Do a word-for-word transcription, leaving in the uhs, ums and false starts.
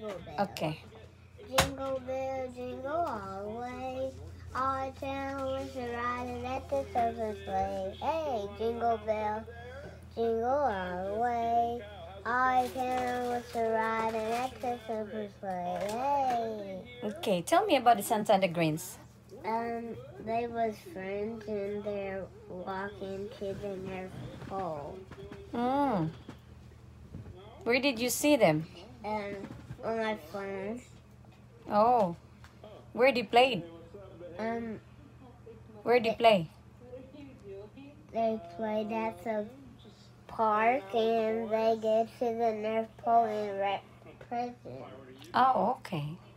Jingle Bell. Okay. Jingle bell, jingle all the way. Our town was riding at the circus sleigh. Hey, jingle bell, jingle all the way. Our town was riding at the circus sleigh. Hey. Okay, tell me about the Santa and the Grinch. Um, they was friends and they're walking to the North Pole. Mm. Where did you see them? Um, on my phone. Oh. Where they played? Um, Where they play? they played at the park and they get to the North Pole in re- prison. Oh, okay.